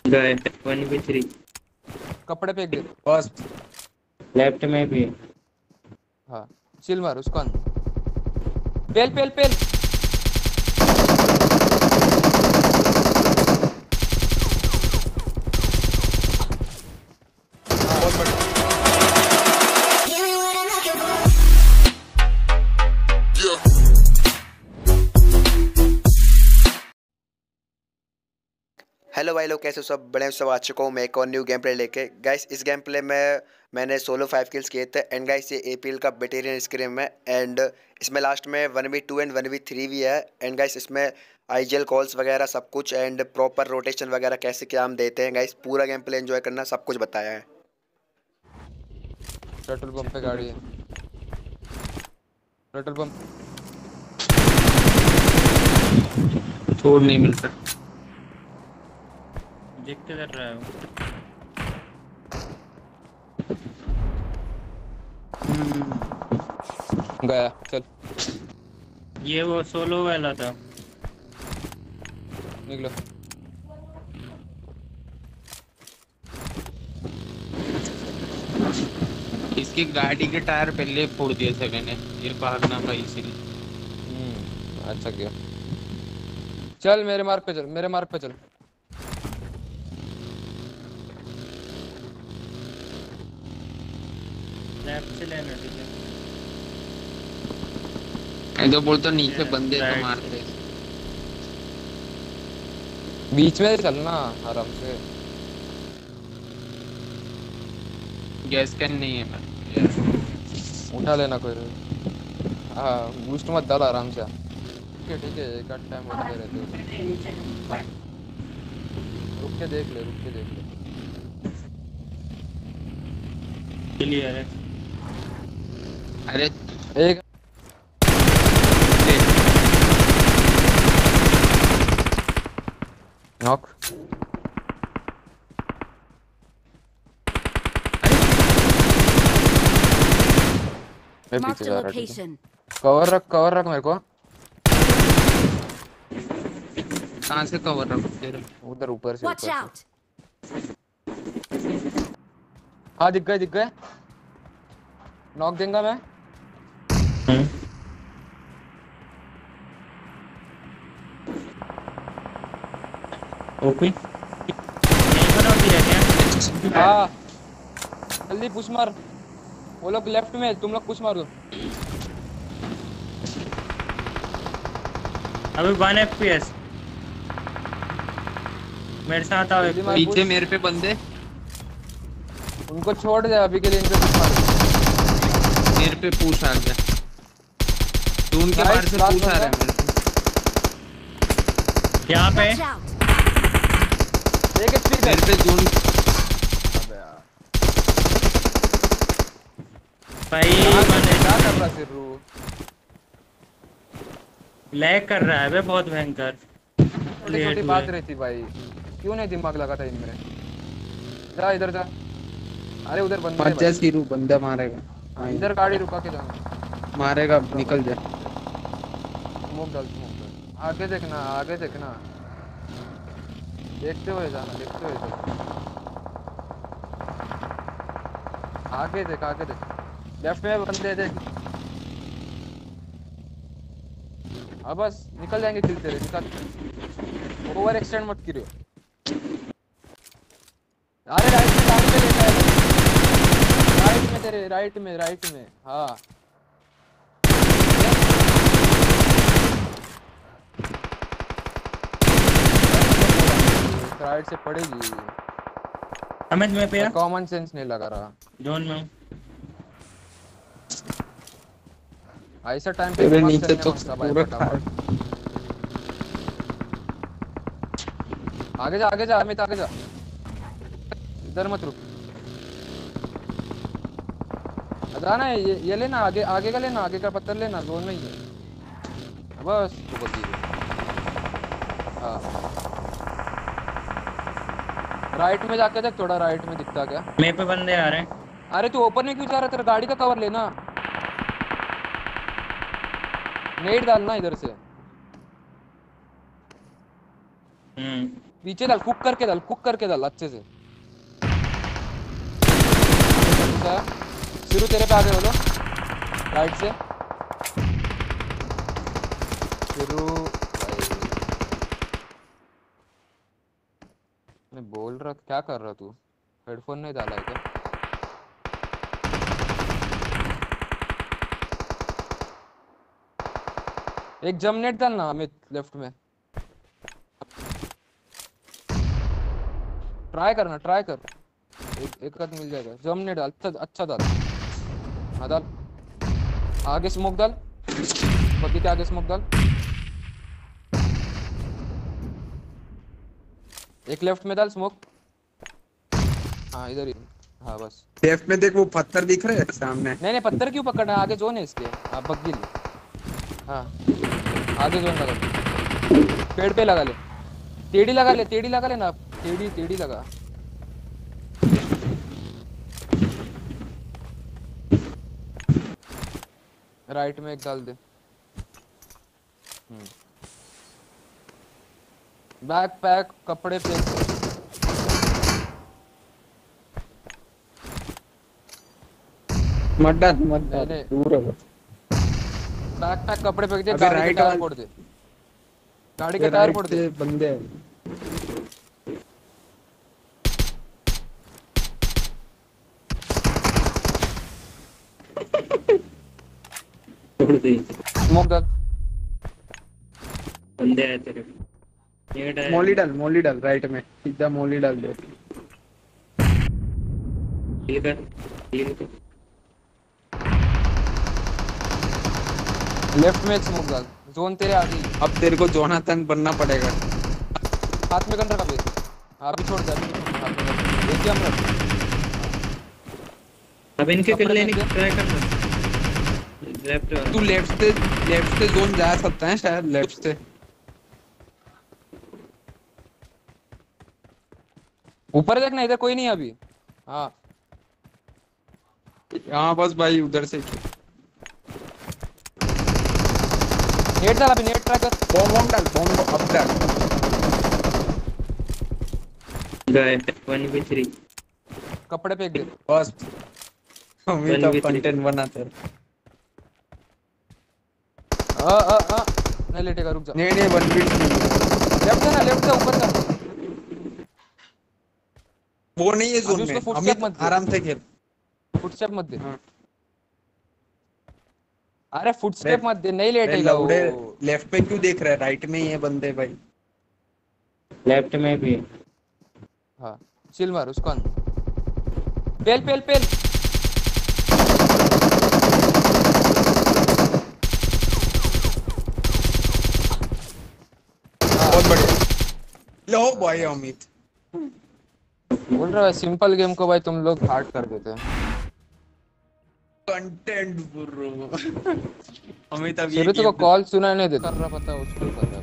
गए 1v3। कपड़े फेंक दे बस। लेफ्ट में भी है। हाँ चिल मार उसको अंदर। पेल पेल पेल। हाँ बहुत बढ़िया। हेलो भाई लोग, कैसे हो सब? बड़े सब आ चुका हूँ मैं एक और न्यू गेम प्ले लेके। गाइस इस गेम प्ले में मैंने सोलो 5 किल्स किए थे। एंड गाइस ये एपीएल का बेटेरियन स्क्रीम है। एंड इसमें लास्ट में 1v2 एंड 1v3 भी है। एंड गाइस इसमें आईजीएल कॉल्स वगैरह सब कुछ एंड प्रॉपर रोटेशन वगैरह कैसे क्या हम देते हैं। गाइस पूरा गेम प्ले एंजॉय करना, सब कुछ बताया है। पेट्रोल पंप पे गाड़ी है। Petrol pump. छोड़ नहीं मिलता। देख के कर रहा है वो। गया चल। ये वो सोलो वाला था। निकलो। इसकी गाड़ी के टायर पहले फोड़ दिए थे मैंने, ये भागना था इसीलिए। अच्छा किया। चल मेरे मार्ग पे चल, मेरे मार्ग पे चल। लेफ्ट से लेना ठीक है। मैं तो बोलता नीचे बंदे तो राइट मारते। बीच में चलना आराम से। गैस कैन नहीं है मेरे। उठा लेना कोई। हाँ बूस्ट मत डाल, आराम से। ठीक है एक आध टाइम बढ़ते रहते हो। रुक के देख ले, रुक के देख ले। क्लियर है। अरे एक नॉक। मैं पीछे जा रहा हूँ। कवर रख मेरे को। कहाँ से कवर रखो तेरे? उधर ऊपर से, ऊपर से। हाँ दिख गए, दिख गए। नॉक देंगे मैं। ओपी नहीं बना दिया क्या? हाँ जल्दी पुश मार। वो लोग लेफ्ट में, तुम लोग पुश मारो। अभी 1 FPS। मेरे साथ आओ। जल्दी मार पीछे पुश। मेरे पे बंदे। उनको छोड़ दे अभी के लिए, इनके पुश मार। मेरे पे पूछ आ गया। दून के बाहर से पूछ आ रहा है मेरे पे। यहाँ पे एक एचपी मेरे पे दून। अबे यार भाई क्या कर रहा सिर्रू? लैग कर रहा है बे बहुत भयंकर। छोटी छोटी बात रहती भाई, क्यों नहीं दिमाग लगाता इनमें? जा इधर जा। अरे उधर बंदा है भाई। सिरू बंदा मारेगा। हाँ, इधर गाड़ी रुका के जाना। मारेगा, निकल जा। स्मोक डाल, स्मोक डाल। आगे देखना, आगे देखना। देखते हुए जाना, देखते हुए जाना। आगे देख, आगे देख। लेफ्ट में बंदे देख। अब बस निकल जाएंगे किल तेरे। निकल, ओवर एक्सटेंड मत करियो। अरे राइट में गाड़ी पे लेता है। राइट में तेरे, राइट में, राइट में। हाँ राइट से पड़ेगी। अमित में पे कॉमन सेंस नहीं लगा रहा। जोन में ऐसा टाइम पे तेरे दिमाग नीचे चलने तो मत भाई पूरा फटाफट। आगे जा, आगे जा अमित, आगे जा। इधर मत रुक। जाना है ये लेना, आगे आगे का लेना, आगे का पत्थर लेना, जोन में ही है बस। तो बस हाँ राइट में जाके देख, थोड़ा राइट में दिखता क्या? मेरे पे बंदे आ रहे हैं। अरे तू ओपन में क्यों जा रहा है? तेरा गाड़ी का कवर लेना। नेट डालना इधर से। पीछे डाल, कुक करके डाल अच्छे से। शुरू तेरे पे आगे बोलो, राइट से शुरू। मैं बोल रहा, क्या कर रहा तू? हेडफोन नहीं डाला है क्या? एक जमनेट डालना अमित लेफ्ट में, ट्राई कर। एक आध मिल जाएगा। जमनेट डाल, अच्छा डाल। हाँ डाल, आगे स्मोक डाल, बग्गी के आगे स्मोक डाल। एक लेफ्ट में डाल स्मोक। हाँ इधर ही, हाँ बस। लेफ्ट में देख, वो पत्थर दिख रहे हैं सामने। नहीं पत्थर क्यों पकड़ना है, आगे जोन है इसके। हाँ बग्गी ले, हाँ आगे जोन लगा ले, पेड़ पे लगा ले, टेढ़ी लगा ले ना, टेढ़ी लगा। राइट में एक डाल दे। बैक पैक कपड़े पे मत डाल दूर हो। बैक पैक कपड़े फेंक दे, अबे गाड़ी के राइट टायर वाल- फोड़ दे, गाड़ी के टायर फोड़ दे। बंदे छोड़ दे, स्मोक डाल। बंदे आए तेरे पे। नेट है। मोली डाल राइट में, सीधा मोली डाल दे। ठीक है, ठीक है। लेफ्ट में एक स्मोक डाल, जोन तेरे आगे ही। अब तेरे को जोनाथन बनना पड़ेगा। हाथ में गन रखा बे, अभी छोड़ दे, हाथ में गन एक ही हम रख। अब इनके कपड़े किल लेने की फेंक ट्राई करना। लेफ्ट तू लेफ्ट से जोन जा सकता है शायद, लेफ्ट से। ऊपर देखना, इधर कोई नहीं है अभी। हाँ हाँ बस भाई उधर से नेट डाल, अभी नेट ट्राई कर। बॉम्ब डाल, बॉम्ब अब डाल। गए 1v3। कपड़े फेंक दे। बस हम ही तो 1v3 कंटेंट बनाते हैं। नहीं लेटेगा, रुक जा। नहीं 1v2 लेफ्ट से ना, लेफ्ट से ऊपर का। वो नहीं है अभी जोन उसको में। footstep अमित मत दे। आराम से खेल। फुटस्टेप मत दे। हाँ। अरे फुटस्टेप मत दे, नहीं लेटेगा वो। लौड़े लेफ्ट पे क्यों देख रहा है, राइट में ही है बंदे भाई। लेफ्ट में भी है। हाँ चिल मार उसको। पेल बहुत बढ़िया। लो भाई अमित। बोल रहा है सिंपल गेम को भाई तुम लोग हार्ड कर देते हैं। Content bro. अमित अब ये शुरू तो गेम कॉल सुना नहीं देता, कर रहा पता उसको कर।